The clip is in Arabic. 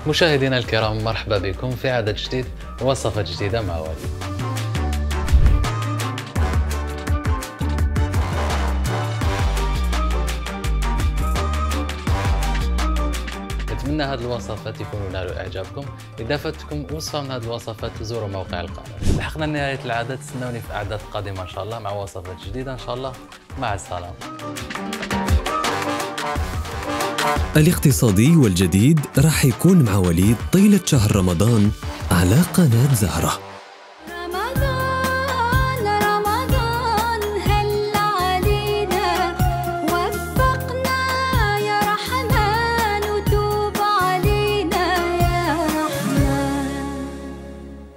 مشاهدينا الكرام، مرحبا بكم في عدد جديد ووصفة جديدة مع وليد. نتمنى هذه الوصفات يكونوا نالوا اعجابكم. اذا فاتكم وصفه من هذه الوصفات زوروا موقع القناه. لحقنا لنهايه العدد، استنوني في اعداد قادمه ان شاء الله مع وصفات جديده ان شاء الله. مع السلامه. الاقتصادي والجديد راح يكون مع وليد طيله شهر رمضان على قناه زهره.